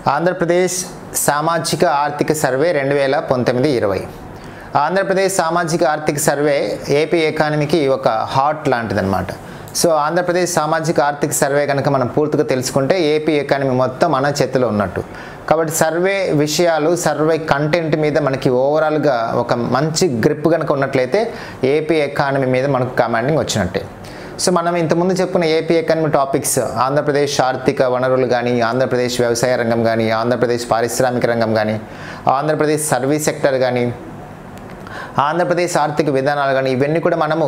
ఆంధ్రప్రదేశ్ సామాజిక ఆర్థిక సర్వే 2019-20 ఆంధ్రప్రదేశ్ సామాజిక ఆర్థిక సర్వే ఏపీ ఎకానమీకి ఒక హాట్ లాంటిదన్నమాట. సో ఆంధ్రప్రదేశ్ సామాజిక ఆర్థిక సర్వే కనుక మనం పూర్తిగా తెలుసుకుంటే ఏపీ ఎకానమీ మొత్తం మన చేతిలో ఉన్నట్టు. కాబట్టి సర్వే విషయాలు, సర్వే కంటెంట్ మీద మనకి ఓవరాల్గా ఒక మంచి గ్రిప్ కనుక ఉన్నట్లయితే ఏపీ ఎకానమీ మీద మనకు కమాండింగ్ వచ్చినట్టే. సో మనం ఇంతకుముందు చెప్పుకున్న ఏపీ ఎకానమీ టాపిక్స్ ఆంధ్రప్రదేశ్ ఆర్థిక వనరులు కానీ, ఆంధ్రప్రదేశ్ వ్యవసాయ రంగం కానీ, ఆంధ్రప్రదేశ్ పారిశ్రామిక రంగం కానీ, ఆంధ్రప్రదేశ్ సర్వీస్ సెక్టర్ కానీ, ఆంధ్రప్రదేశ్ ఆర్థిక విధానాలు కానీ, ఇవన్నీ కూడా మనము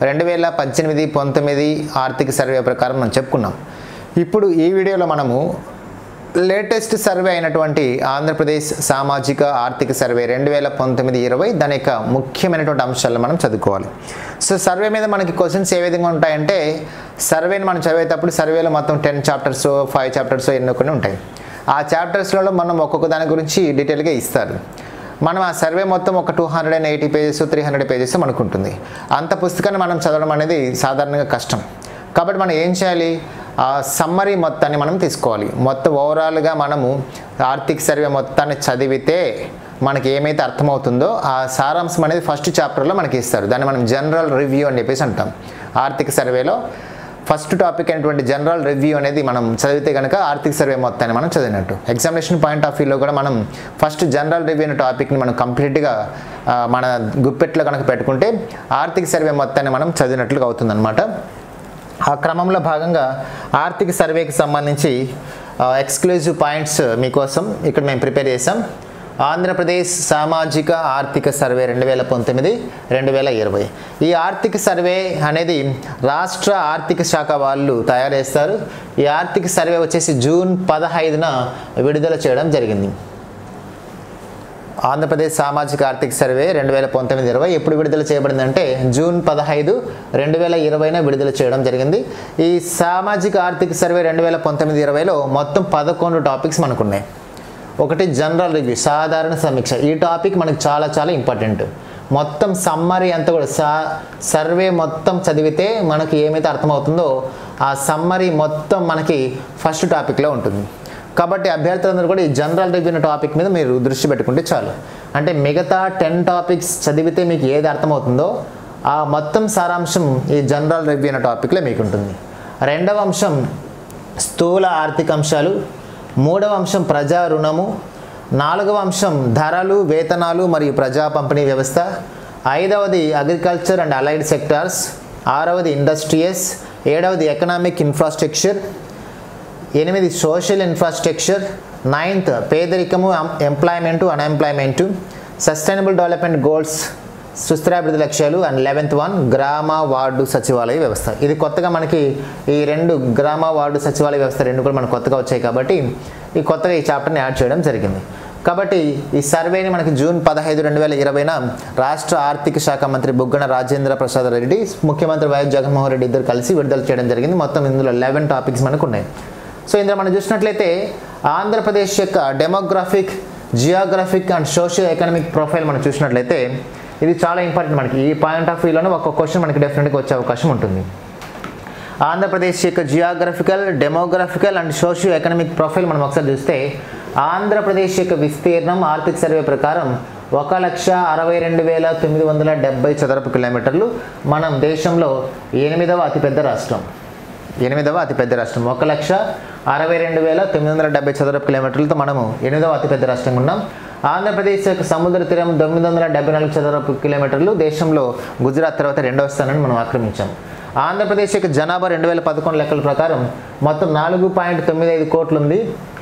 2018-19 ఆర్థిక సర్వే ప్రకారం మనం చెప్పుకున్నాం. ఇప్పుడు ఈ వీడియోలో మనము లేటెస్ట్ సర్వే అయినటువంటి ఆంధ్రప్రదేశ్ సామాజిక ఆర్థిక సర్వే 2019-20 దాని యొక్క ముఖ్యమైనటువంటి అంశాలను మనం చదువుకోవాలి. సో సర్వే మీద మనకి క్వశ్చన్స్ ఏ విధంగా ఉంటాయంటే, సర్వేని మనం చదివేటప్పుడు సర్వేలో మొత్తం 10 చాప్టర్స్ 5 చాప్టర్స్ ఎన్నో కొన్ని ఉంటాయి. ఆ చాప్టర్స్లలో మనం ఒక్కొక్క దాని గురించి డీటెయిల్గా ఇస్తారు. మనం ఆ సర్వే మొత్తం ఒక 280 పేజెస్ 300 పేజెస్ మనకు ఉంటుంది. అంత పుస్తకాన్ని మనం చదవడం అనేది సాధారణంగా కష్టం. కాబట్టి మనం ఏం చేయాలి, ఆ సమ్మరీ మొత్తాన్ని మనం తీసుకోవాలి. మొత్తం ఓవరాల్గా మనము ఆర్థిక సర్వే మొత్తాన్ని చదివితే మనకి ఏమైతే అర్థమవుతుందో ఆ సారాంశం అనేది ఫస్ట్ చాప్టర్లో మనకి ఇస్తారు. దాన్ని మనం జనరల్ రివ్యూ అని చెప్పేసి అంటాం. ఆర్థిక సర్వేలో ఫస్ట్ టాపిక్ అయినటువంటి జనరల్ రివ్యూ అనేది మనం చదివితే కనుక ఆర్థిక సర్వే మొత్తాన్ని మనం చదివినట్టు. ఎగ్జామినేషన్ పాయింట్ ఆఫ్ వ్యూలో కూడా మనం ఫస్ట్ జనరల్ రివ్యూ అనే టాపిక్ని మనం కంప్లీట్గా మన గుప్పెట్లో కనుక పెట్టుకుంటే ఆర్థిక సర్వే మొత్తాన్ని మనం చదివినట్లుగా అవుతుందన్నమాట. ఆ క్రమంలో భాగంగా ఆర్థిక సర్వేకి సంబంధించి ఎక్స్క్లూజివ్ పాయింట్స్ మీకోసం ఇక్కడ మేము ప్రిపేర్ చేసాం. ఆంధ్రప్రదేశ్ సామాజిక ఆర్థిక సర్వే 2019-2020 ఈ ఆర్థిక సర్వే అనేది రాష్ట్ర ఆర్థిక శాఖ వాళ్ళు తయారు చేస్తారు. ఈ ఆర్థిక సర్వే వచ్చేసి జూన్ 15న విడుదల చేయడం జరిగింది. ఆంధ్రప్రదేశ్ సామాజిక ఆర్థిక సర్వే 2019-20 ఎప్పుడు విడుదల చేయబడిందంటే జూన్ 15, 2020న విడుదల చేయడం జరిగింది. ఈ సామాజిక ఆర్థిక సర్వే 2019-20లో మొత్తం 11 టాపిక్స్ మనకున్నాయి. ఒకటి జనరల్ రివ్యూ, సాధారణ సమీక్ష. ఈ టాపిక్ మనకు చాలా ఇంపార్టెంట్. మొత్తం సమ్మరీ అంతా కూడా సర్వే మొత్తం చదివితే మనకి ఏమైతే అర్థమవుతుందో ఆ సమ్మరీ మొత్తం మనకి ఫస్ట్ టాపిక్లో ఉంటుంది. కాబట్టి అభ్యర్థులందరూ కూడా ఈ జనరల్ రివ్యూ టాపిక్ మీద మీరు దృష్టి పెట్టుకుంటే చాలు. అంటే మిగతా 10 టాపిక్స్ చదివితే మీకు ఏది అర్థమవుతుందో ఆ మొత్తం సారాంశం ఈ జనరల్ రివ్యూ అనే టాపిక్లో మీకు ఉంటుంది. రెండవ అంశం స్థూల ఆర్థిక అంశాలు, మూడవ అంశం ప్రజా రుణము, నాలుగవ అంశం ధరలు, వేతనాలు మరియు ప్రజా పంపిణీ వ్యవస్థ, ఐదవది అగ్రికల్చర్ అండ్ అలైడ్ సెక్టార్స్, ఆరవది ఇండస్ట్రియస్, ఏడవది economic infrastructure, 8 social infrastructure, 9th పేదరికము, employment, unemployment, sustainable development goals, సుస్థిరాభివృద్ధి లక్ష్యాలు, అండ్ 11th వన్ గ్రామ వార్డు సచివాలయ వ్యవస్థ. ఇది కొత్తగా మనకి ఈ 2 గ్రామ వార్డు సచివాలయ వ్యవస్థ 2 కూడా మనకు కొత్తగా వచ్చాయి కాబట్టి ఈ కొత్తగా ఈ చాప్టర్ని యాడ్ చేయడం జరిగింది. కాబట్టి ఈ సర్వేని మనకి జూన్ 15, 2020న రాష్ట్ర ఆర్థిక శాఖ మంత్రి బుగ్గన రాజేంద్ర ప్రసాద్ రెడ్డి, ముఖ్యమంత్రి వైఎస్ జగన్మోహన్ రెడ్డి ఇద్దరు కలిసి విడుదల చేయడం జరిగింది. మొత్తం ఇందులో 11 టాపిక్స్ మనకు ఉన్నాయి. సో ఇందులో మనం చూసినట్లయితే ఆంధ్రప్రదేశ్ యొక్క demographic, geographic and socio economic profile మనం చూసినట్లయితే ఇది చాలా ఇంపార్టెంట్. మనకి ఈ పాయింట్ ఆఫ్ వ్యూలోనే ఒక క్వశ్చన్ మనకి డెఫినెట్గా వచ్చే అవకాశం ఉంటుంది. ఆంధ్రప్రదేశ్ యొక్క geographical, demographical and socio economic profile మనం ఒకసారి చూస్తే ఆంధ్రప్రదేశ్ యొక్క విస్తీర్ణం ఆర్థిక సర్వే ప్రకారం 1,62,970 చదరపు కిలోమీటర్లు. మనం దేశంలో 8వ అతిపెద్ద రాష్ట్రం. 1,62,970 చదరపు కిలోమీటర్లతో మనము 8వ అతిపెద్ద రాష్ట్రంగా ఉన్నాం. ఆంధ్రప్రదేశ్ యొక్క సముద్ర తీరం 974 చదరపు కిలోమీటర్లు. దేశంలో గుజరాత్ తర్వాత 2వ స్థానాన్ని మనం ఆక్రమించాం. ఆంధ్రప్రదేశ్ యొక్క జనాభా 2011 లెక్కల ప్రకారం మొత్తం 4.95 కోట్లు ఉంది.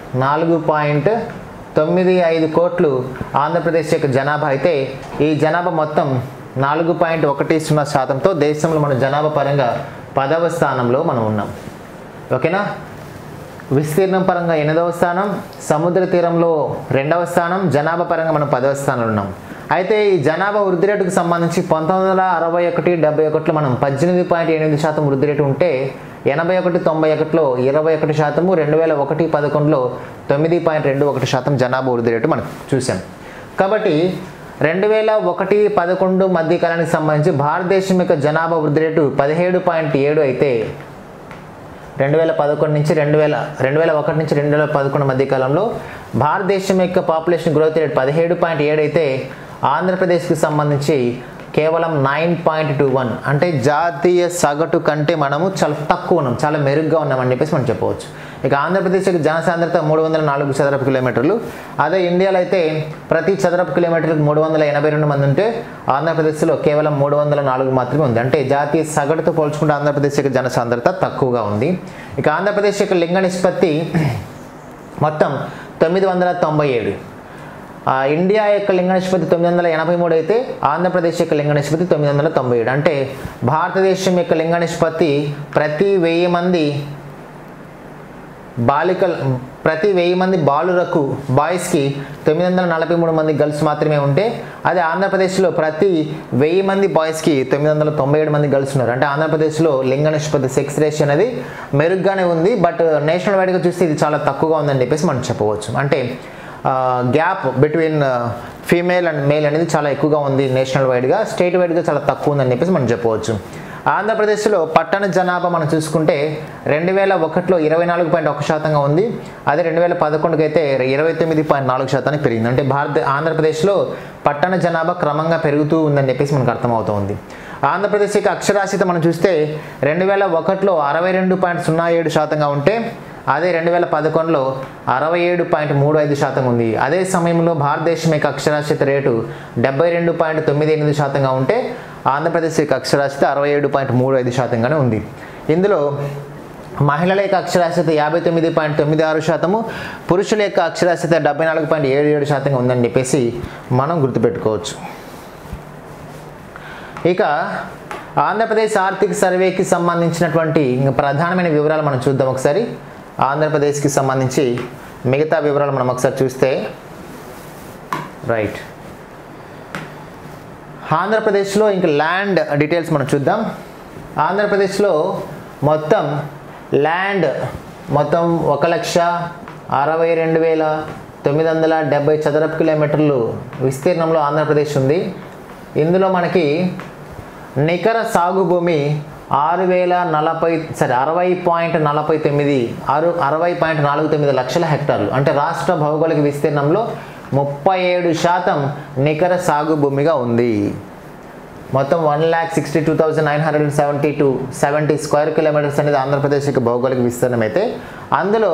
4.95 కోట్లు ఆంధ్రప్రదేశ్ యొక్క జనాభా అయితే ఈ జనాభా మొత్తం 4.10% దేశంలో మన జనాభా పరంగా 10వ స్థానంలో మనం ఉన్నాం. ఓకేనా. విస్తీర్ణం పరంగా 8వ స్థానం, సముద్ర తీరంలో 2వ స్థానం, జనాభా పరంగా మనం 10వ స్థానంలో ఉన్నాం. అయితే ఈ జనాభా వృద్ధి రేటుకు సంబంధించి 1961-71లో మనం 18.8% వృద్ధి రేటు ఉంటే 81-91లో 21%, 2001-11లో 9.21% జనాభా వృద్ధి రేటు మనం చూసాం. కాబట్టి 2001-11 మధ్య కాలానికి సంబంధించి భారతదేశం యొక్క జనాభా వృద్ధి రేటు 17.7 అయితే 2011 నుంచి 2001 నుంచి 2011 మధ్య కాలంలో భారతదేశం యొక్క పాపులేషన్ గ్రోత్ రేట్ 17.7 అయితే ఆంధ్రప్రదేశ్కి సంబంధించి కేవలం 9.21, అంటే జాతీయ సగటు కంటే మనము చాలా తక్కువ ఉన్నాం, చాలా మెరుగ్గా ఉన్నామని చెప్పేసి మనం చెప్పవచ్చు. ఇక ఆంధ్రప్రదేశ్ యొక్క జనసాంద్రత 304 చదరపు కిలోమీటర్లు. అదే ఇండియాలో అయితే ప్రతి చదరపు కిలోమీటర్లకు 382 మంది ఉంటే ఆంధ్రప్రదేశ్లో కేవలం 304 మాత్రమే ఉంది. అంటే జాతీయ సగటుతో పోల్చుకుంటే ఆంధ్రప్రదేశ్ యొక్క జనసాంద్రత తక్కువగా ఉంది. ఇక ఆంధ్రప్రదేశ్ యొక్క లింగ నిష్పత్తి మొత్తం 997. ఇండియా యొక్క లింగ నిష్పత్తి 983 అయితే ఆంధ్రప్రదేశ్ యొక్క లింగ నిష్పత్తి 997. అంటే భారతదేశం యొక్క లింగ నిష్పత్తి ప్రతి 1000 మంది బాలురకు బాయ్స్కి 943 మంది గర్ల్స్ మాత్రమే ఉంటే అదే ఆంధ్రప్రదేశ్లో ప్రతి 1000 మంది బాయ్స్కి 997 మంది గర్ల్స్ ఉన్నారు. అంటే ఆంధ్రప్రదేశ్లో లింగ నిష్పత్తి సెక్స్ రేషియో అనేది మెరుగ్గానే ఉంది, బట్ నేషనల్ వైడ్గా చూస్తే ఇది చాలా తక్కువగా ఉందని చెప్పేసి మనం చెప్పవచ్చు. అంటే gap between female and male అనేది చాలా ఎక్కువగా ఉంది నేషనల్ వైడ్గా, స్టేట్ వైడ్గా చాలా తక్కువ ఉందని చెప్పేసి మనం చెప్పవచ్చు. ఆంధ్రప్రదేశ్లో పట్టణ జనాభా మనం చూసుకుంటే 2001లో 24.1% ఉంది. అదే 2011కి అయితే 29.4% పెరిగింది. అంటే ఆంధ్రప్రదేశ్లో పట్టణ జనాభా క్రమంగా పెరుగుతూ ఉందని చెప్పేసి మనకు అర్థమవుతుంది. ఆంధ్రప్రదేశ్ యొక్క అక్షరాస్యత మనం చూస్తే 2001లో 62.07% ఉంటే అదే 2011లో 67.35% ఉంది. అదే సమయంలో భారతదేశం యొక్క అక్షరాస్యత రేటు 72.98% ఉంటే ఆంధ్రప్రదేశ్ యొక్క అక్షరాస్యత 67.35%గానే ఉంది. ఇందులో మహిళల యొక్క అక్షరాస్యత 59.96%, పురుషుల యొక్క అక్షరాస్యత 74.77% ఉందని చెప్పేసి మనం గుర్తుపెట్టుకోవచ్చు. ఇక ఆంధ్రప్రదేశ్ ఆర్థిక సర్వేకి సంబంధించినటువంటి ప్రధానమైన వివరాలు మనం చూద్దాం ఒకసారి. ఆంధ్రప్రదేశ్కి సంబంధించి మిగతా వివరాలు మనం ఒకసారి చూస్తే రైట్. ఆంధ్రప్రదేశ్లో ఇంకా ల్యాండ్ డీటెయిల్స్ మనం చూద్దాం. ఆంధ్రప్రదేశ్లో మొత్తం ల్యాండ్ మొత్తం 1,62,970 చదరపు కిలోమీటర్లు విస్తీర్ణంలో ఆంధ్రప్రదేశ్ ఉంది. ఇందులో మనకి నికర సాగు భూమి 60.49 లక్షల హెక్టార్లు. అంటే రాష్ట్ర భౌగోళిక విస్తీర్ణంలో 37% నికర సాగు భూమిగా ఉంది. మొత్తం 1,62,970 స్క్వేర్ కిలోమీటర్స్ అనేది ఆంధ్రప్రదేశ్ యొక్క భౌగోళిక విస్తీర్ణం అయితే అందులో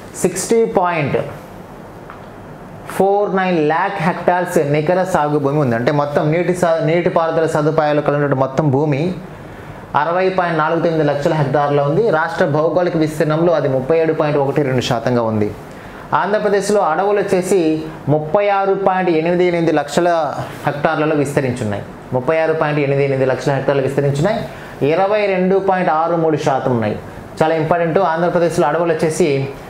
60.49 lakh హెక్టార్స్ నికర సాగు భూమి ఉంది. అంటే మొత్తం నీటిపారుదల సదుపాయాలు కలిగిన మొత్తం భూమి 60.49 లక్షల హెక్టార్లో ఉంది. రాష్ట్ర భౌగోళిక విస్తీర్ణంలో అది 37.12%గా ఉంది. ఆంధ్రప్రదేశ్లో అడవులు వచ్చేసి 36.88 లక్షల హెక్టార్లలో విస్తరించున్నాయి. 36.88 లక్షల హెక్టార్లు విస్తరించున్నాయి. 22.63% ఉన్నాయి. చాలా ఇంపార్టెంట్. ఆంధ్రప్రదేశ్లో అడవులు వచ్చేసి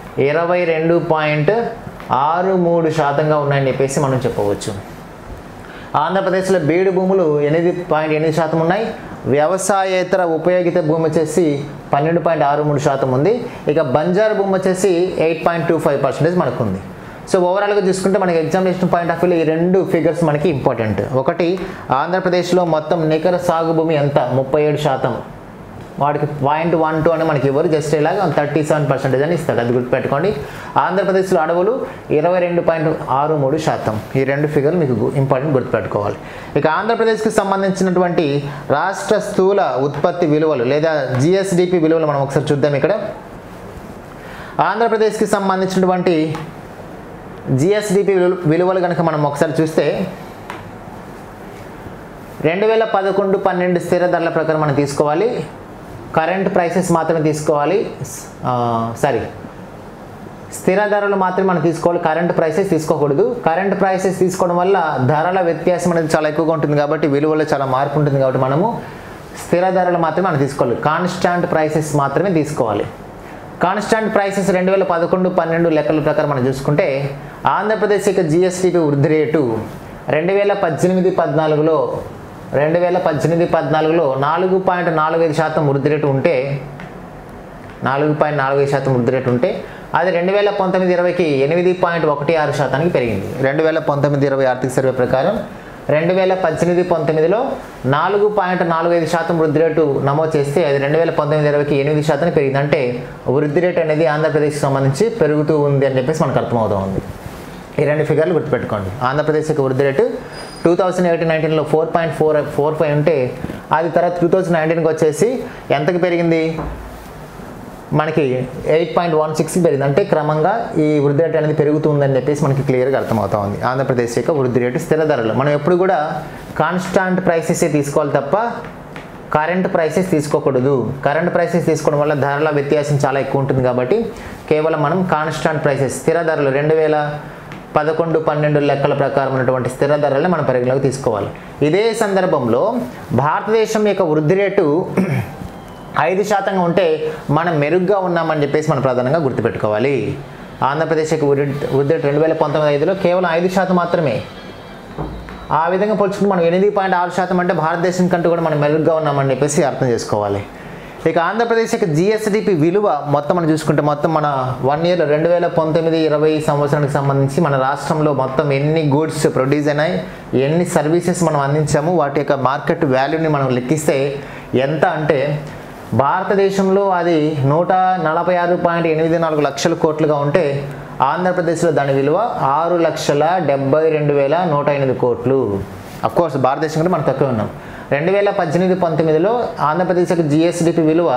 22.63%గా ఉన్నాయని చెప్పేసి మనం చెప్పవచ్చు. ఆంధ్రప్రదేశ్లో బీడు భూములు 8.8% ఉన్నాయి. వ్యవసాయేతర ఉపయోగిత భూమి వచ్చేసి 12.63% ఉంది. ఇక బంజారు భూమి వచ్చేసి 8.25% మనకు ఉంది. సో ఓవరాల్గా చూసుకుంటే మనకి ఎగ్జామినేషన్ పాయింట్ ఆఫ్ వ్యూలో ఈ రెండు ఫిగర్స్ మనకి ఇంపార్టెంట్. ఒకటి ఆంధ్రప్రదేశ్లో మొత్తం నికర సాగు భూమి ఎంత 37%, వాడికి 0.12 అని మనకి ఇవ్వరు, జస్ట్ ఇలాగ 37% అని ఇస్తాడు, అది గుర్తుపెట్టుకోండి. ఆంధ్రప్రదేశ్లో అడవులు 22.63%. ఈ రెండు ఫిగర్లు మీకు ఇంపార్టెంట్ గుర్తుపెట్టుకోవాలి. ఇక ఆంధ్రప్రదేశ్కి సంబంధించినటువంటి రాష్ట్ర స్థూల ఉత్పత్తి విలువలు లేదా జిఎస్డిపి విలువలు మనం ఒకసారి చూద్దాం. ఇక్కడ ఆంధ్రప్రదేశ్కి సంబంధించినటువంటి జిఎస్డిపి విలువలు కనుక మనం ఒకసారి చూస్తే 2011-12 స్థిర ధరల ప్రకారం మనం తీసుకోవాలి. కరెంట్ ప్రైసెస్ మాత్రమే తీసుకోవాలి. స్థిర ధరలు మాత్రమే మనం తీసుకోవాలి, కరెంట్ ప్రైసెస్ తీసుకోకూడదు. కరెంట్ ప్రైసెస్ తీసుకోవడం వల్ల ధరల వ్యత్యాసం అనేది చాలా ఎక్కువగా ఉంటుంది కాబట్టి విలువలో చాలా మార్పు ఉంటుంది కాబట్టి మనము స్థిర ధరలు మాత్రమే మనం తీసుకోవాలి. కాన్స్టాంట్ ప్రైసెస్ మాత్రమే తీసుకోవాలి. కాన్స్టాంట్ ప్రైసెస్ 2011-12 లెక్కల ప్రకారం మనం చూసుకుంటే ఆంధ్రప్రదేశ్ యొక్క జిఎస్టిపి వృద్ధి రేటు 2018-14లో 4.45% వృద్ధి రేటు ఉంటే 4.45% వృద్ధి రేటు ఉంటే అది 2019-20కి 8.16%కి పెరిగింది. 2019-20 ఆర్థిక సర్వే ప్రకారం 2018-19లో 4.45% వృద్ధి రేటు నమోదు చేస్తే అది 2019-20కి 8% పెరిగింది. అంటే వృద్ధి రేటు అనేది ఆంధ్రప్రదేశ్కి సంబంధించి పెరుగుతూ ఉంది అని చెప్పేసి మనకు అర్థమవుతూ ఉంది. ఈ రెండు ఫిగర్లు గుర్తుపెట్టుకోండి. ఆంధ్రప్రదేశ్ యొక్క వృద్ధి రేటు 2018-19లో 4.45 ఉంటే అది తర్వాత 2019కి వచ్చేసి ఎంతకి పెరిగింది, మనకి 8.16కి పెరిగింది. అంటే క్రమంగా ఈ వృద్ధి రేటు అనేది పెరుగుతుందని చెప్పేసి మనకి క్లియర్గా అర్థమవుతా ఉంది. ఆంధ్రప్రదేశ్ యొక్క వృద్ధి రేటు స్థిర ధరలు. మనం ఎప్పుడు కూడా కాన్స్టాంట్ ప్రైసెసే తీసుకోవాలి తప్ప కరెంట్ ప్రైసెస్ తీసుకోకూడదు. కరెంట్ ప్రైసెస్ తీసుకోవడం వల్ల ధరల వ్యత్యాసం చాలా ఎక్కువ ఉంటుంది కాబట్టి కేవలం మనం కాన్స్టాంట్ ప్రైసెస్ స్థిర ధరలు 2011-12 లెక్కల ప్రకారం ఉన్నటువంటి స్థిర ధరలను మనం పరిగణలోకి తీసుకోవాలి. ఇదే సందర్భంలో భారతదేశం యొక్క వృద్ధి రేటు 5% ఉంటే మనం మెరుగ్గా ఉన్నామని చెప్పేసి మనం ప్రధానంగా గుర్తుపెట్టుకోవాలి. ఆంధ్రప్రదేశ్ యొక్క వృద్ధి రేటు 2019-5లో కేవలం 5% మాత్రమే. ఆ విధంగా పోల్చుకుంటే మనం 8.6% అంటే భారతదేశం కంటే కూడా మనం మెరుగ్గా ఉన్నామని చెప్పేసి అర్థం చేసుకోవాలి. ఇక ఆంధ్రప్రదేశ్ యొక్క జిఎస్డిపి విలువ మొత్తం మనం చూసుకుంటే మొత్తం మన 1 ఇయర్లో 2019-20 సంవత్సరానికి సంబంధించి మన రాష్ట్రంలో మొత్తం ఎన్ని గూడ్స్ ప్రొడ్యూస్ అయినాయి, ఎన్ని సర్వీసెస్ మనం అందించాము, వాటి యొక్క మార్కెట్ వాల్యూని మనం లెక్కిస్తే ఎంత అంటే భారతదేశంలో అది 146.84 లక్షల కోట్లుగా ఉంటే ఆంధ్రప్రదేశ్లో దాని విలువ 6,72,108 కోట్లు. అఫ్కోర్స్ భారతదేశం కంటే మనం తక్కువ ఉన్నాం. 2018-19లో ఆంధ్రప్రదేశ్ యొక్క జిఎస్డిపి విలువ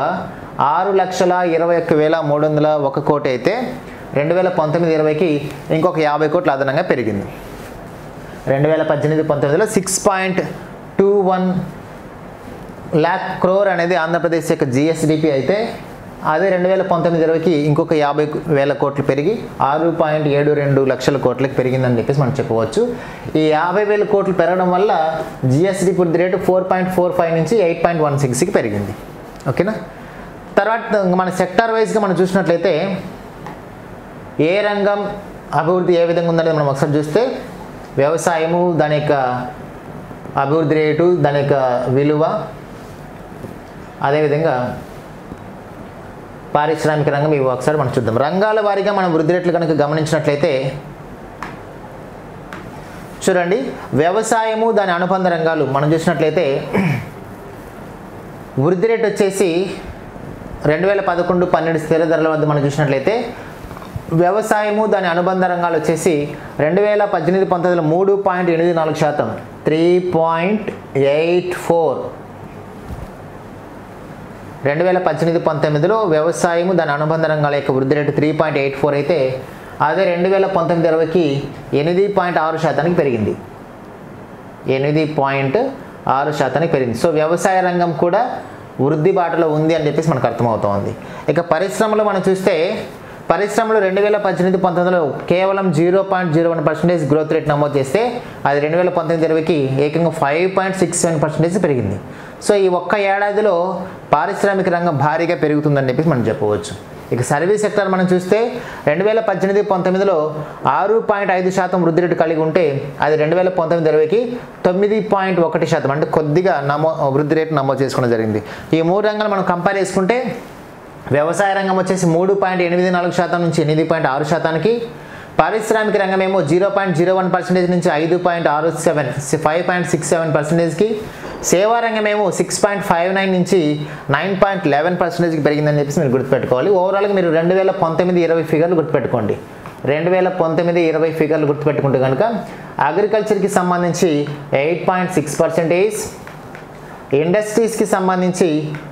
6,21,301 కోటి అయితే 2019-20కి ఇంకొక 50 కోట్లు అదనంగా పెరిగింది. 2018-19లో 6.21 lakh crore అనేది ఆంధ్రప్రదేశ్ యొక్క జిఎస్డిపి అయితే అదే 2019-20కి ఇంకొక 50,000 కోట్లు పెరిగి 6.72 లక్షల కోట్లకి పెరిగిందని చెప్పేసి మనం చెప్పవచ్చు. ఈ 50,000 కోట్లు పెరగడం వల్ల జిఎస్డిపి వృద్ధి రేటు 4.45 నుంచి 8.16కి పెరిగింది. ఓకేనా. తర్వాత మన సెక్టార్ వైజ్గా మనం చూసినట్లయితే ఏ రంగం అభివృద్ధి ఏ విధంగా ఉందనేది మనం ఒకసారి చూస్తే వ్యవసాయము, దాని యొక్క అభివృద్ధి రేటు, దాని యొక్క విలువ, అదేవిధంగా పారిశ్రామిక రంగం, ఇవి ఒకసారి మనం చూద్దాం. రంగాల వారీగా మనం వృద్ధి రేట్లు కనుక గమనించినట్లయితే చూడండి, వ్యవసాయము దాని అనుబంధ రంగాలు మనం చూసినట్లయితే వృద్ధి రేటు వచ్చేసి 2011-12 స్థిర ధరల వద్ద మనం చూసినట్లయితే వ్యవసాయము దాని అనుబంధ రంగాలు వచ్చేసి 2018-19లో 3.84%, 3.84. 2018-19లో వ్యవసాయము దాని అనుబంధ రంగాల యొక్క వృద్ధి రేటు 3.84 అయితే అదే 2019-20కి 8.6%కి పెరిగింది. 8.6%కి పెరిగింది. సో వ్యవసాయ రంగం కూడా వృద్ధి బాటలో ఉంది అని చెప్పేసి మనకు అర్థమవుతోంది. ఇక పరిశ్రమలు మనం చూస్తే పరిశ్రమలు 2018-19లో కేవలం 0.01% గ్రోత్ రేట్ నమోదు చేస్తే అది 2019-20కి ఏకంగా 5.67% పెరిగింది. సో ఈ ఒక్క ఏడాదిలో పారిశ్రామిక రంగం భారీగా పెరుగుతుందని చెప్పేసి మనం చెప్పవచ్చు. ఇక సర్వీస్ సెక్టర్ మనం చూస్తే 2018-19లో 6.5% వృద్ధి రేటు కలిగి ఉంటే అది 2019-20కి 9.1% అంటే కొద్దిగా వృద్ధి రేటు నమోదు చేసుకోవడం జరిగింది. ఈ మూడు రంగాలు మనం కంపేర్ చేసుకుంటే వ్యవసాయ రంగం వచ్చేసి 3.84% నుంచి 8.6%కి, పారిశ్రామిక రంగం ఏమో 0.01% నుంచి 5.67%కి, సేవా రంగం ఏమో 6.59 నుంచి 9.11%కి పెరిగిందని చెప్పేసి మీరు గుర్తుపెట్టుకోవాలి. ఓవరాల్గా మీరు 2019-20 ఫిగర్లు గుర్తుపెట్టుకోండి. 2019-20 ఫిగర్లు గుర్తుపెట్టుకుంటే కనుక అగ్రికల్చర్కి సంబంధించి 8.6%, ఇండస్ట్రీస్కి సంబంధించి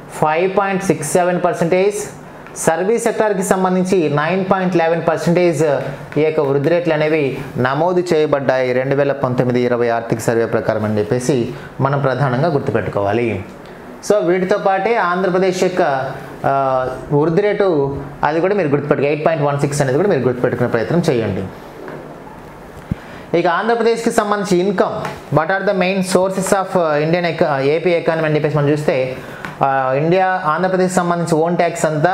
5.67%, సర్వీస్ సెక్టార్కి సంబంధించి 9.11% ఈ యొక్క వృద్ధి రేట్లు అనేవి నమోదు చేయబడ్డాయి 2019-20 ఆర్థిక సర్వే ప్రకారం అని చెప్పేసి మనం ప్రధానంగా గుర్తుపెట్టుకోవాలి. సో వీటితో పాటే ఆంధ్రప్రదేశ్ యొక్క వృద్ధి రేటు అది కూడా మీరు గుర్తుపెట్టుకో 8.16 అనేది కూడా మీరు గుర్తుపెట్టుకునే ప్రయత్నం చేయండి. ఇక ఆంధ్రప్రదేశ్కి సంబంధించి income, what are the main sources of Indian AP economy అని చెప్పేసి మనం చూస్తే ఆంధ్రప్రదేశ్కి సంబంధించి ఓన్ ట్యాక్స్ అంతా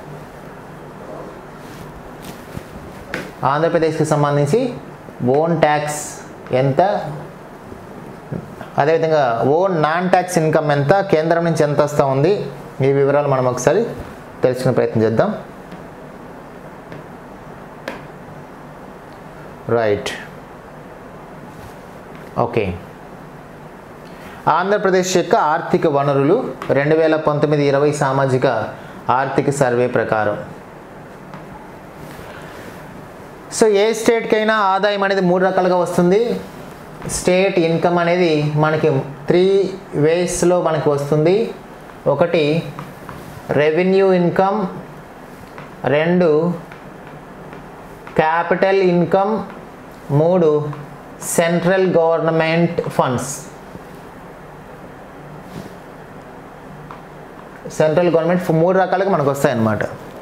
ఆంధ్రప్రదేశ్కి సంబంధించి ఓన్ ట్యాక్స్ ఎంత, అదేవిధంగా ఓన్ నాన్ ట్యాక్స్ ఇన్కమ్ ఎంత, కేంద్రం నుంచి ఎంత వస్తూ ఉంది, ఈ వివరాలు మనం ఒకసారి తెలుసుకునే ప్రయత్నం చేద్దాం. Right, okay. ఆంధ్రప్రదేశ్ యొక్క ఆర్థిక వనరులు 2019-20 సామాజిక ఆర్థిక సర్వే ప్రకారం. సో ఏ స్టేట్కైనా ఆదాయం అనేది 3 రకాలుగా వస్తుంది. స్టేట్ ఇన్కమ్ అనేది మనకి 3 వేస్లో మనకి వస్తుంది. ఒకటి revenue income, 2 capital income, 3 central government funds. Central government 3 రకాలుగా మనకు వస్తాయి అన్నమాట.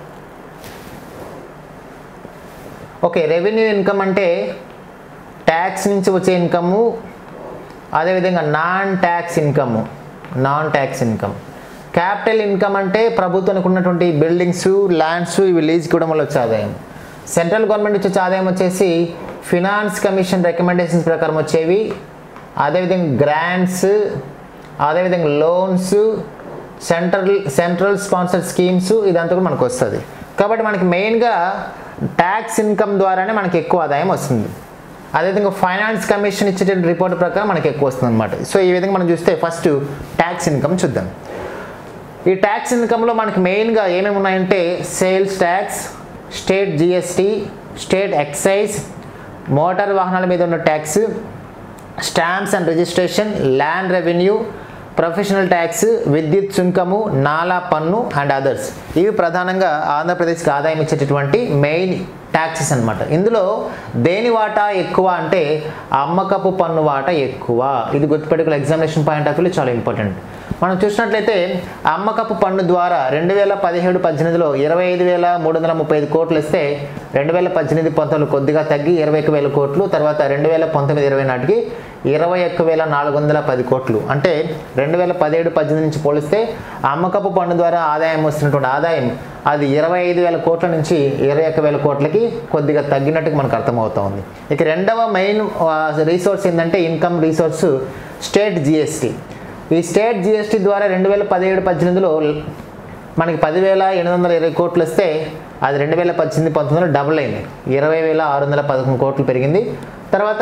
ఓకే, రెవెన్యూ ఇన్కమ్ అంటే ట్యాక్స్ నుంచి వచ్చే ఇన్కము, అదేవిధంగా non tax income. Capital income అంటే ప్రభుత్వానికి ఉన్నటువంటి బిల్డింగ్స్, ల్యాండ్స్ ఇవి లీజ్కి ఇవ్వడం వల్ల వచ్చే ఆదాయం. సెంట్రల్ గవర్నమెంట్ వచ్చే ఆదాయం వచ్చేసి ఫినాన్స్ కమిషన్ రికమెండేషన్స్ ప్రకారం వచ్చేవి, అదేవిధంగా గ్రాంట్స్, అదేవిధంగా లోన్స్, సెంట్రల్ స్పాన్సర్డ్ స్కీమ్స్, ఇదంతా కూడా మనకు వస్తుంది. కాబట్టి మనకి మెయిన్గా ట్యాక్స్ ఇన్కమ్ ద్వారానే మనకి ఎక్కువ ఆదాయం వస్తుంది. అదేవిధంగా ఫైనాన్స్ కమిషన్ ఇచ్చే రిపోర్ట్ ప్రకారం మనకి ఎక్కువ వస్తుంది అనమాట. సో ఈ విధంగా మనం చూస్తే ఫస్ట్ ట్యాక్స్ ఇన్కమ్ చూద్దాం. ఈ ట్యాక్స్ ఇన్కమ్లో మనకి మెయిన్గా ఏమేమి ఉన్నాయంటే sales tax, state GST, state excise, motor వాహనాల మీద ఉన్న tax, stamps and registration, land revenue, professional tax, విద్యుత్ సుంకము, నాలా పన్ను అండ్ అదర్స్. ఇవి ప్రధానంగా ఆంధ్రప్రదేశ్కి ఆదాయం ఇచ్చేటటువంటి మెయిన్ ట్యాక్సెస్ అనమాట. ఇందులో దేని వాటా ఎక్కువ అంటే అమ్మకపు పన్ను వాటా ఎక్కువ. ఇది గుర్తుపెట్టుకునే ఎగ్జామినేషన్ పాయింట్ ఆఫ్ వ్యూలో చాలా ఇంపార్టెంట్. మనం చూసినట్లయితే అమ్మకపు పన్ను ద్వారా 2017-18లో 25,335 కోట్లు ఇస్తే 2018-19 కొద్దిగా తగ్గి 21,000 కోట్లు, తర్వాత 2019-20 నాటికి 21,410 కోట్లు. అంటే 2017-18 నుంచి పోలిస్తే అమ్మకపు పన్ను ద్వారా ఆదాయం వస్తున్నటువంటి ఆదాయం అది 25,000 కోట్ల నుంచి 21,000 కోట్లకి కొద్దిగా తగ్గినట్టుగా మనకు అర్థమవుతా ఉంది. ఇక రెండవ మెయిన్ రీసోర్స్ ఏంటంటే ఇన్కమ్ రీసోర్స్ స్టేట్ జిఎస్టీ. ఈ స్టేట్ జిఎస్టీ ద్వారా 2017-18లో మనకి 10,820 కోట్లు వస్తే అది 2018-19లో డబుల్ అయింది, 20,611 కోట్లు పెరిగింది. తర్వాత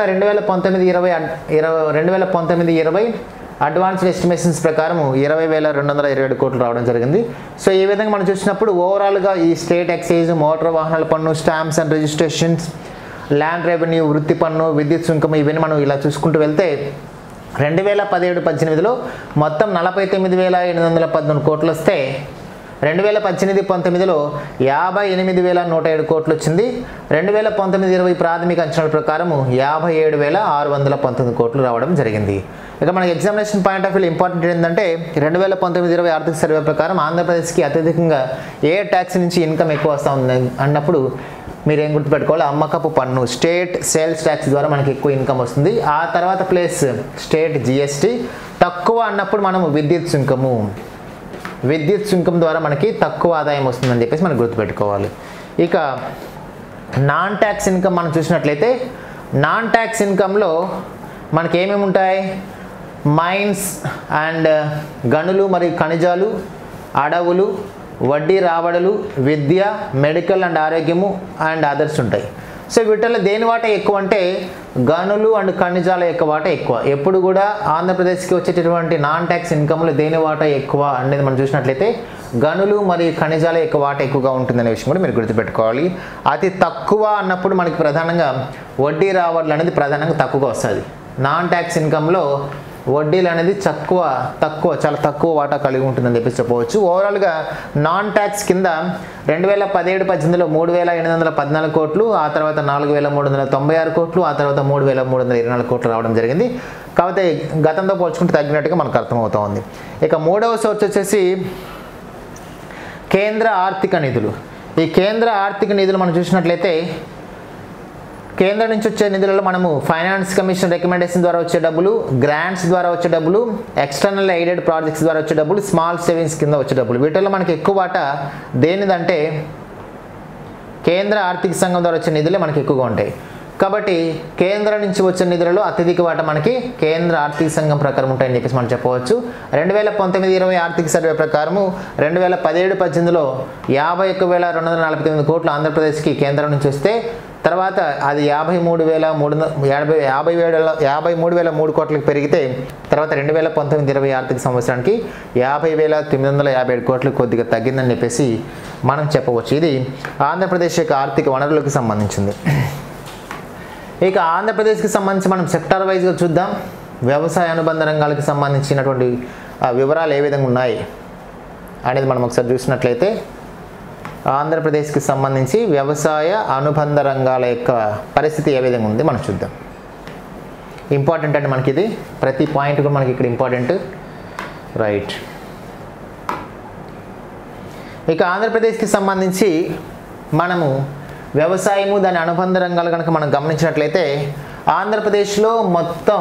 2019-20 అడ్వాన్స్డ్ ఎస్టిమేషన్స్ ప్రకారం 20,227 కోట్లు రావడం జరిగింది. సో ఈ విధంగా మనం చూసినప్పుడు ఓవరాల్గా ఈ స్టేట్ ఎక్సైజ్, మోటార్ వాహనాల పన్ను, stamps and registrations, land revenue, వృత్తి పన్ను, విద్యుత్ సుంకం ఇవన్నీ మనం ఇలా చూసుకుంటూ వెళ్తే 2017-18లో మొత్తం 49,814 కోట్లు వస్తే 2018-19లో 58,107 కోట్లు వచ్చింది. 2019-20 ప్రాథమిక అంచనాల ప్రకారం 57,619 కోట్లు రావడం జరిగింది. ఇక మనకి examination point of view important ఏంటంటే 2019-20 ఆర్థిక సర్వే ప్రకారం ఆంధ్రప్రదేశ్కి అత్యధికంగా ఏ ట్యాక్స్ నుంచి ఇన్కమ్ ఎక్కువ వస్తూ ఉంది అన్నప్పుడు మీరు ఏం గుర్తుపెట్టుకోవాలి, అమ్మకపు పన్ను స్టేట్ సేల్స్ ట్యాక్స్ ద్వారా మనకి ఎక్కువ ఇన్కమ్ వస్తుంది. ఆ తర్వాత ప్లేస్ స్టేట్ జిఎస్టీ, తక్కువ అన్నప్పుడు మనము విద్యుత్ సుంకం ద్వారా మనకి తక్కువ ఆదాయం వస్తుందని చెప్పేసి మనం గుర్తుపెట్టుకోవాలి. ఇక నాన్ ట్యాక్స్ ఇన్కమ్ మనం చూసినట్లయితే నాన్ ట్యాక్స్ ఇన్కంలో మనకి ఏమేమి ఉంటాయి, మైన్స్ అండ్ గనులు మరియు ఖనిజాలు, అడవులు, వడ్డీ రాబడులు, విద్య, మెడికల్ అండ్ ఆరోగ్యము అండ్ అదర్స్ ఉంటాయి. సో వీటిల్లో దేని వాటా ఎక్కువ అంటే గనులు అండ్ ఖనిజాల యొక్క వాటా ఎక్కువ. ఎప్పుడు కూడా ఆంధ్రప్రదేశ్కి వచ్చేటటువంటి నాన్ ట్యాక్స్ ఇన్కమ్లో దేని వాటా ఎక్కువ అనేది మనం చూసినట్లయితే గనులు మరియు ఖనిజాల యొక్క వాటా ఎక్కువగా ఉంటుందనే విషయం కూడా మీరు గుర్తుపెట్టుకోవాలి. అతి తక్కువ అన్నప్పుడు మనకి ప్రధానంగా వడ్డీ రాబడులు అనేది ప్రధానంగా తక్కువగా వస్తుంది. నాన్ ట్యాక్స్ ఇన్కంలో వడ్డీలు అనేది చాలా తక్కువ వాటా కలిగి ఉంటుందని చెప్పి చెప్పవచ్చు. ఓవరాల్గా నాన్ ట్యాక్స్ కింద 2017-18లో 3,814 కోట్లు, ఆ తర్వాత 4,396 కోట్లు, ఆ తర్వాత 3,324 కోట్లు రావడం జరిగింది. కాకపోతే గతంతో పోల్చుకుంటే తగ్గినట్టుగా మనకు అర్థమవుతా ఉంది. ఇక మూడవ సోర్స్ వచ్చేసి కేంద్ర ఆర్థిక నిధులు. ఈ కేంద్ర ఆర్థిక నిధులు మనం చూసినట్లయితే కేంద్రం నుంచి వచ్చే నిధులలో మనము ఫైనాన్స్ కమిషన్ రికమెండేషన్ ద్వారా వచ్చే డబ్బులు, గ్రాంట్స్ ద్వారా వచ్చే డబ్బులు, ఎక్స్టర్నల్ ఎయిడెడ్ ప్రాజెక్ట్స్ ద్వారా వచ్చే డబ్బులు, స్మాల్ సేవింగ్స్ కింద వచ్చే డబ్బులు, వీటిల్లో మనకి ఎక్కువ వాటా దేనిదంటే కేంద్ర ఆర్థిక సంఘం ద్వారా వచ్చే నిధులే మనకి ఎక్కువగా ఉంటాయి. కాబట్టి కేంద్రం నుంచి వచ్చిన నిధులలో అత్యధిక వాటా మనకి కేంద్ర ఆర్థిక సంఘం ప్రకారం ఉంటాయని చెప్పేసి మనం చెప్పవచ్చు. 2019-20 ఆర్థిక సర్వే ప్రకారము 2017-18లో 51,249 కోట్లు ఆంధ్రప్రదేశ్కి కేంద్రం నుంచి వస్తే తర్వాత అది 53,003 కోట్లకు పెరిగితే తర్వాత 2019-20 ఆర్థిక సంవత్సరానికి 50,957 కోట్లకు కొద్దిగా తగ్గిందని చెప్పేసి మనం చెప్పవచ్చు. ఇది ఆంధ్రప్రదేశ్ యొక్క ఆర్థిక వనరులకు సంబంధించింది. ఇక ఆంధ్రప్రదేశ్కి సంబంధించి మనం సెక్టార్ వైజ్గా చూద్దాం. వ్యవసాయ అనుబంధ రంగాలకు సంబంధించినటువంటి వివరాలు ఏ విధంగా ఉన్నాయి అనేది మనం ఒకసారి చూసినట్లయితే ఆంధ్రప్రదేశ్కి సంబంధించి వ్యవసాయ అనుబంధ రంగాల యొక్క పరిస్థితి ఏ విధంగా ఉంది మనం చూద్దాం. ఇంపార్టెంట్ అంటే మనకి ఇది ప్రతి పాయింట్ కూడా మనకి ఇక్కడ ఇంపార్టెంట్, రైట్. ఇక ఆంధ్రప్రదేశ్కి సంబంధించి మనము వ్యవసాయము దాని అనుబంధ రంగాలు కనుక మనం గమనించినట్లయితే ఆంధ్రప్రదేశ్లో మొత్తం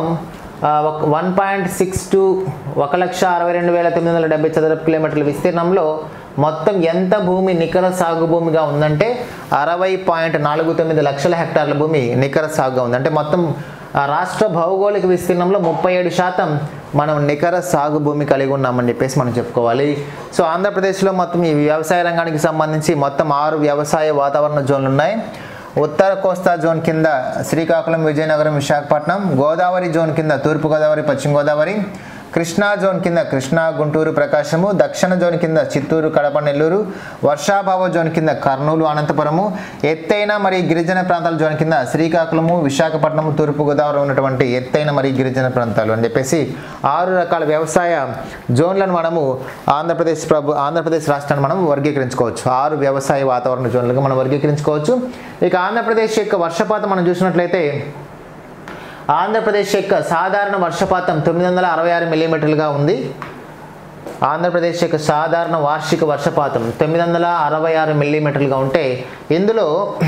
1.62 1,62,970 చదరపు కిలోమీటర్ల విస్తీర్ణంలో మొత్తం ఎంత భూమి నికర సాగు భూమిగా ఉందంటే 60.49 లక్షల హెక్టార్ల భూమి నికర సాగుగా ఉంది. అంటే మొత్తం రాష్ట్ర భౌగోళిక విస్తీర్ణంలో 37% మనం నికర సాగు భూమి కలిగి ఉన్నామని చెప్పేసి మనం చెప్పుకోవాలి. సో ఆంధ్రప్రదేశ్లో మొత్తం ఈ వ్యవసాయ రంగానికి సంబంధించి మొత్తం 6 వ్యవసాయ వాతావరణ జోన్లు ఉన్నాయి. ఉత్తర కోస్తా జోన్ కింద శ్రీకాకుళం, విజయనగరం, విశాఖపట్నం, గోదావరి జోన్ కింద తూర్పుగోదావరి, పశ్చిమ గోదావరి, కృష్ణా జోన్ కింద కృష్ణా, గుంటూరు, ప్రకాశము, దక్షిణ జోన్ కింద చిత్తూరు, కడప, నెల్లూరు, వర్షాభావ జోన్ కింద కర్నూలు, అనంతపురము, ఎత్తైన మరియు గిరిజన ప్రాంతాల జోన్ కింద శ్రీకాకుళము, విశాఖపట్నము, తూర్పుగోదావరి ఉన్నటువంటి ఎత్తైన మరియు గిరిజన ప్రాంతాలు అని చెప్పేసి 6 రకాల వ్యవసాయ జోన్లను మనము ఆంధ్రప్రదేశ్ రాష్ట్రాన్ని మనం వర్గీకరించుకోవచ్చు. 6 వ్యవసాయ వాతావరణ జోన్లుగా మనం వర్గీకరించుకోవచ్చు. ఇక ఆంధ్రప్రదేశ్ యొక్క వర్షపాతం మనం చూసినట్లయితే ఆంధ్రప్రదేశ్ యొక్క సాధారణ వర్షపాతం 966 మిల్లీమీటర్లుగా ఉంది. ఆంధ్రప్రదేశ్ యొక్క సాధారణ వార్షిక వర్షపాతం 966 మిల్లీమీటర్లుగా ఉంటే ఇందులో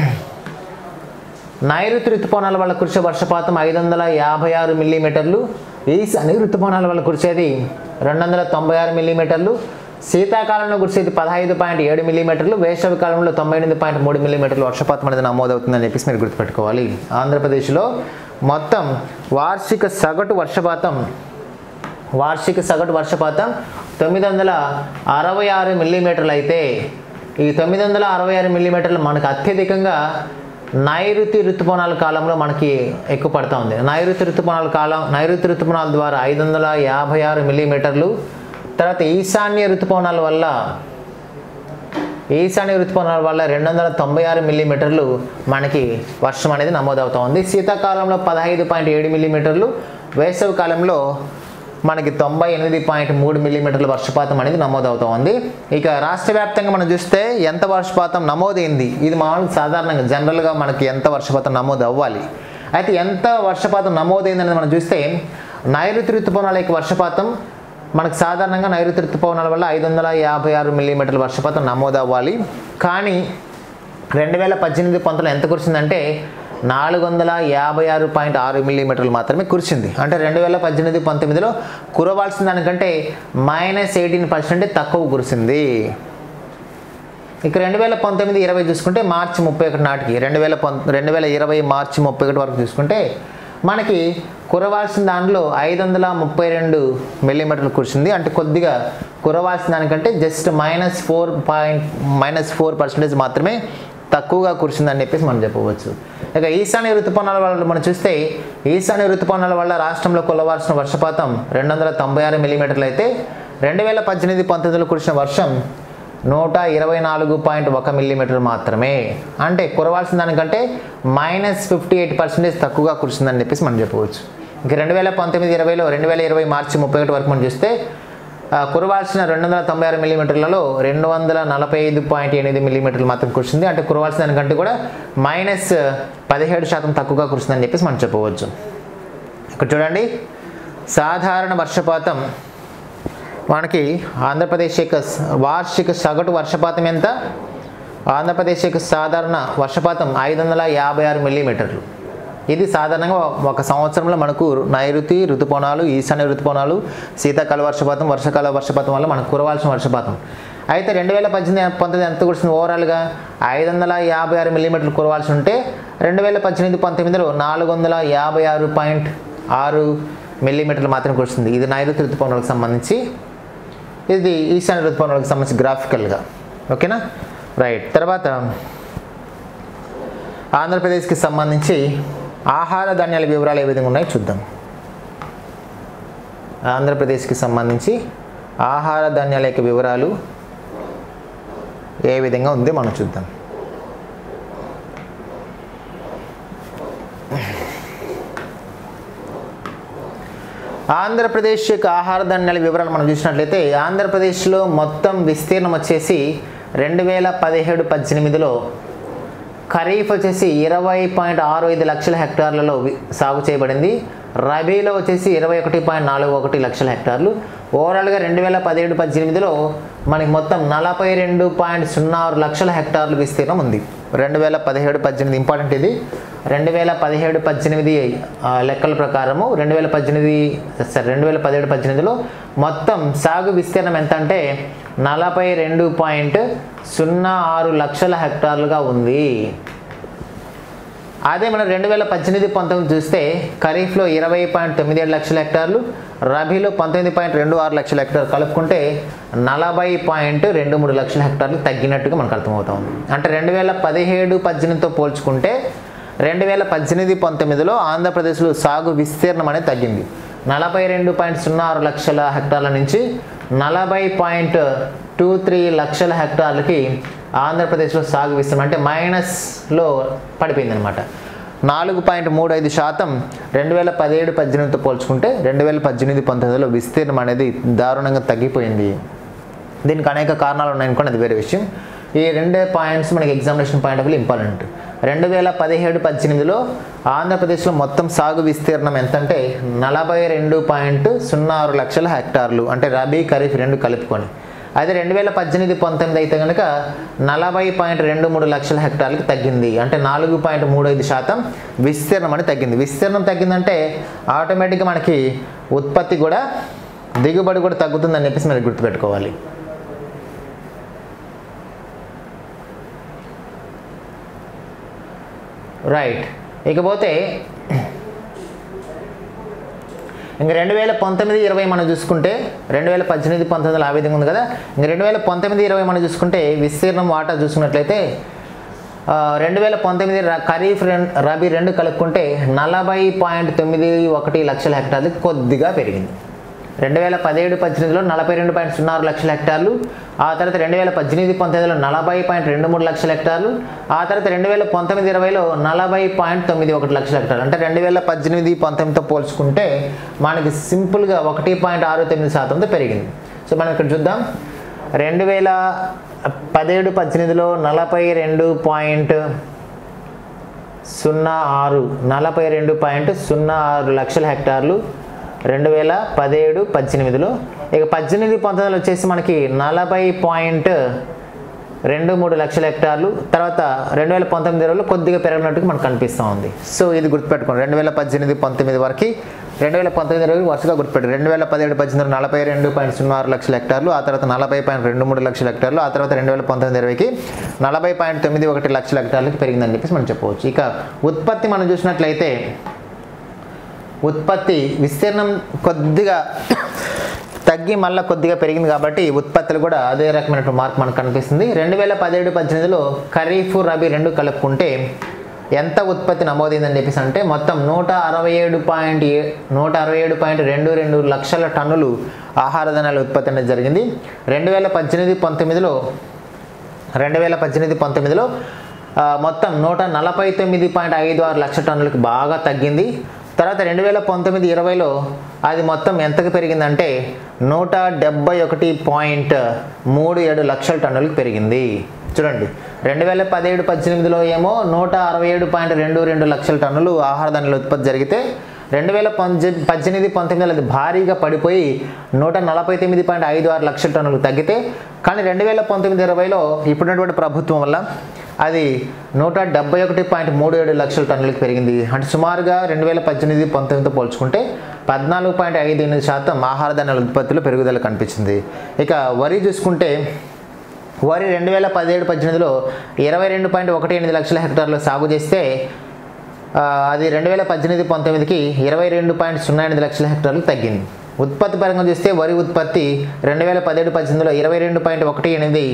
నైరుతి ఋతుపవనాల వల్ల కురిసే వర్షపాతం 556 మిల్లీమీటర్లు, ఈశాన్య ఋతుపవనాల వల్ల కురిసేది 296 మిల్లీమీటర్లు, శీతాకాలంలో కురిసేది 15.7 మిల్లీమీటర్లు, వేసవి కాలంలో 98.3 మిల్లీమీటర్లు వర్షపాతం అనేది నమోదవుతుందని చెప్పేసి మీరు గుర్తుపెట్టుకోవాలి. ఆంధ్రప్రదేశ్లో మొత్తం వార్షిక సగటు వర్షపాతం 966 మిల్లీమీటర్లు అయితే ఈ 966 మిల్లీమీటర్లు మనకు అత్యధికంగా నైరుతి ఋతుపవనాల కాలంలో మనకి ఎక్కువ పడుతూ ఉంది. నైరుతి ఋతుపవనాల ద్వారా 556 మిల్లీమీటర్లు, తర్వాత ఈశాన్య ఋతుపవనాల వల్ల 296 మిల్లీమీటర్లు మనకి వర్షం అనేది నమోదవుతూ ఉంది. శీతాకాలంలో 15.7 మిల్లీమీటర్లు, వేసవి కాలంలో మనకి 98.3 మిల్లీమీటర్ల వర్షపాతం అనేది నమోదవుతూ ఉంది. ఇక రాష్ట్ర వ్యాప్తంగా మనం చూస్తే ఎంత వర్షపాతం నమోదైంది, ఇది మామూలుగా సాధారణంగా జనరల్గా మనకి ఎంత వర్షపాతం నమోదు అవ్వాలి, అయితే ఎంత వర్షపాతం నమోదైంది అనేది మనం చూస్తే నైరుతి ఋతుపవనాల యొక్క వర్షపాతం మనకు సాధారణంగా నైరుతి ఋతుపవనాల వల్ల 556 మిల్లీమీటర్ల వర్షపాతం నమోదు అవ్వాలి. కానీ 2018-19 ఎంత కురిసిందంటే 456.6 మిల్లీమీటర్లు మాత్రమే కురిసింది. అంటే 2018-19లో కురవాల్సిన దానికంటే -18% తక్కువ కురిసింది. ఇక 2019-20 చూసుకుంటే మార్చి 31 నాటికి 2020 మార్చి 31 వరకు చూసుకుంటే మనకి కురవాల్సిన దాంట్లో 532 మిల్లీమీటర్లు కురిసింది. అంటే కొద్దిగా కురవాల్సిన దానికంటే జస్ట్ -4% మాత్రమే తక్కువగా కురిసిందని చెప్పేసి మనం చెప్పవచ్చు. ఇక ఈశాన్య ఋతుపవనాల వల్ల మనం చూస్తే ఈశాన్య ఋతుపవనాల వల్ల రాష్ట్రంలో కురవాల్సిన వర్షపాతం 296 మిల్లీమీటర్లు అయితే 2018-19లో కురిసిన వర్షం 124.1 మిల్లీమీటర్లు మాత్రమే. అంటే కురవాల్సిన దానికంటే -58% తక్కువగా కురిసిందని చెప్పేసి మనం చెప్పవచ్చు. ఇంక 2019-20లో 2020 మార్చి 31 వరకు మనం చూస్తే కురవాల్సిన 296 మిల్లీమీటర్లలో 245.8 మిల్లీమీటర్లు మాత్రం కురిసింది. అంటే కురవాల్సిన దానికంటే కూడా -17% తక్కువగా కురిసిందని చెప్పేసి మనం చెప్పవచ్చు. ఇక్కడ చూడండి, సాధారణ వర్షపాతం మనకి ఆంధ్రప్రదేశ్ యొక్క వార్షిక సగటు వర్షపాతం ఎంత? ఆంధ్రప్రదేశ్ యొక్క సాధారణ వర్షపాతం 556 మిల్లీమీటర్లు. ఇది సాధారణంగా ఒక సంవత్సరంలో మనకు నైరుతి ఋతుపవనాలు, ఈశాన్య ఋతుపవనాలు, శీతాకాల వర్షపాతం, వర్షాకాల వర్షపాతం వల్ల మనకు కురవాల్సిన వర్షపాతం. అయితే 2018-19 ఎంత కురిసింది? ఓవరాల్గా 556 మిల్లీమీటర్లు కురవాల్సి ఉంటే 2018-19లో 456.6 మిల్లీమీటర్లు మాత్రం కురుస్తుంది. ఇది నైరుతి ఋతుపవనాలకు సంబంధించి, ఇది ఈశాన్య ఋతుపవనాలకు సంబంధించి గ్రాఫికల్గా. ఓకేనా, రైట్. తర్వాత ఆంధ్రప్రదేశ్కి సంబంధించి ఆహార ధాన్యాల వివరాలు ఏ విధంగా ఉన్నాయో చూద్దాం. ఆంధ్రప్రదేశ్కి సంబంధించి ఆహార ధాన్యాల యొక్క వివరాలు ఏ విధంగా ఉందో మనం చూద్దాం. ఆంధ్రప్రదేశ్ యొక్క ఆహార ధాన్యాల వివరాలు మనం చూసినట్లయితే ఆంధ్రప్రదేశ్లో మొత్తం విస్తీర్ణం వచ్చేసి 2017-18లో ఖరీఫ్ వచ్చేసి 20.65 లక్షల హెక్టార్లలో సాగు చేయబడింది. రబీలో వచ్చేసి 21.41 లక్షల హెక్టార్లు. ఓవరాల్గా 2017-18లో మనకి మొత్తం 42.06 లక్షల హెక్టార్లు విస్తీర్ణం ఉంది. 2017-18 ఇంపార్టెంట్ ఇది. 2017-18 లెక్కల ప్రకారము 2017-18లో మొత్తం సాగు విస్తీర్ణం ఎంత అంటే 42.06 లక్షల హెక్టార్లుగా ఉంది. అదే మనం 2018-19 చూస్తే ఖరీఫ్లో 20.97 లక్షల హెక్టార్లు, రబీలో 19.26 లక్షల హెక్టార్లు కలుపుకుంటే 40.23 లక్షల హెక్టార్లు తగ్గినట్టుగా మనకు అర్థమవుతా ఉంది. అంటే 2017-18తో పోల్చుకుంటే 2018-19లో ఆంధ్రప్రదేశ్లో సాగు విస్తీర్ణం అనేది తగ్గింది. 42.06 లక్షల హెక్టార్ల నుంచి 40.23 లక్షల హెక్టార్లకి ఆంధ్రప్రదేశ్లో సాగు విస్తీర్ణం అంటే మైనస్లో పడిపోయింది అనమాట. 4.35% 2017-18తో పోల్చుకుంటే 2018-19లో విస్తీర్ణం అనేది దారుణంగా తగ్గిపోయింది. దీనికి అనేక కారణాలు ఉన్నాయనుకోండి, అది వేరే విషయం. ఈ రెండే పాయింట్స్ మనకి examination point of view important. 2017-18లో ఆంధ్రప్రదేశ్లో మొత్తం సాగు విస్తీర్ణం ఎంతంటే 42.06 లక్షల హెక్టార్లు, అంటే రబీ ఖరీఫ్ రెండు కలుపుకొని. అదే 2018-19 అయితే కనుక 40.23 లక్షల హెక్టార్లకు తగ్గింది. అంటే 4.35% విస్తీర్ణం అనేది తగ్గింది. విస్తీర్ణం తగ్గిందంటే ఆటోమేటిక్గా మనకి ఉత్పత్తి కూడా, దిగుబడి కూడా తగ్గుతుందని చెప్పేసి మీరు గుర్తుపెట్టుకోవాలి. రైట్. ఇకపోతే ఇంకా 2019-20 మనం చూసుకుంటే 2018-19 ఆ విధంగా ఉంది కదా. ఇంకా 2019-20 మనం చూసుకుంటే విస్తీర్ణం వాటా చూసుకున్నట్లయితే 2019 ఖరీఫ్ రబీ రెండు కలుపుకుంటే 40.91 లక్షల హెక్టార్లు కొద్దిగా పెరిగింది. 2017-18లో 42.06 లక్షల హెక్టార్లు, ఆ తర్వాత 2018-19లో 40.23 లక్షల హెక్టార్లు, ఆ తర్వాత 2019-20లో 40.91 లక్షల హెక్టార్లు. అంటే 2018-19తో పోల్చుకుంటే మనకి సింపుల్గా 1.69%తో పెరిగింది. సో మనం ఇక్కడ చూద్దాం. 2017-18లో 42.06 లక్షల హెక్టార్లు 2017-18లో. ఇక 18-19లో వచ్చేసి మనకి 40.23 లక్షల హెక్టార్లు. తర్వాత 2019-20లో కొద్దిగా పెరిగినట్టుగా మనకు కనిపిస్తూ ఉంది. సో ఇది గుర్తుపెట్టుకోండి. 2018-19 వరకు 2019-20 వరుసగా గుర్తుపెట్టారు. 2017-18లో 42.06 లక్షల హెక్టార్లు, ఆ తర్వాత 40.23 లక్షల హెక్టార్లు, ఆ తర్వాత 2019-20కి 40.91 లక్షల హెక్టార్లకి పెరిగిందని చెప్పేసి మనం చెప్పవచ్చు. ఇక ఉత్పత్తి మనం చూసినట్లయితే ఉత్పత్తి విస్తీర్ణం కొద్దిగా తగ్గి మళ్ళీ కొద్దిగా పెరిగింది కాబట్టి ఉత్పత్తులు కూడా అదే రకమైన మార్పు మనకు కనిపిస్తుంది. 2017-18లో ఖరీఫ్ రబీ రెండు కలుపుకుంటే ఎంత ఉత్పత్తి నమోదైందని చెప్పేసి అంటే మొత్తం 167.22 లక్షల టన్నులు ఆహార ధాన్యాల ఉత్పత్తి అనేది జరిగింది. 2018-19లో మొత్తం 149.56 లక్షల టన్నులకు బాగా తగ్గింది. తర్వాత 2019-20లో అది మొత్తం ఎంతకు పెరిగిందంటే 171.37 లక్షల టన్నులకు పెరిగింది. చూడండి, 2017-18లో ఏమో 167.22 లక్షల టన్నులు ఆహార ధాన్యాల ఉత్పత్తి జరిగితే 2018-19లో అది భారీగా పడిపోయి 149.56 లక్షల టన్నులు తగ్గితే, కానీ 2019-20లో ఇప్పుడున్నటువంటి ప్రభుత్వం వల్ల అది 171.37 లక్షల టన్నులకు పెరిగింది. అంటే సుమారుగా 2018-19తో పోల్చుకుంటే 14.58% ఆహార ధాన్యాల ఉత్పత్తిలో పెరుగుదల కనిపించింది. ఇక వరి చూసుకుంటే వరి 2017-18లో 22.18 లక్షల హెక్టార్లు సాగు చేస్తే అది 2018-19కి 22.08 లక్షల హెక్టార్లు తగ్గింది. ఉత్పత్తి పరంగా చూస్తే వరి ఉత్పత్తి 2017-18లో 22.18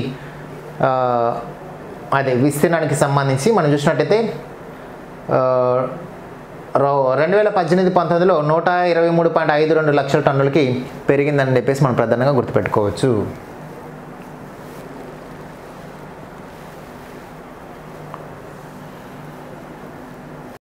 అదే విస్తీర్ణానికి సంబంధించి మనం చూసినట్టయితే 2018-19లో 123.52 లక్షల టన్నులకి పెరిగిందని చెప్పేసి మనం ప్రధానంగా గుర్తుపెట్టుకోవచ్చు.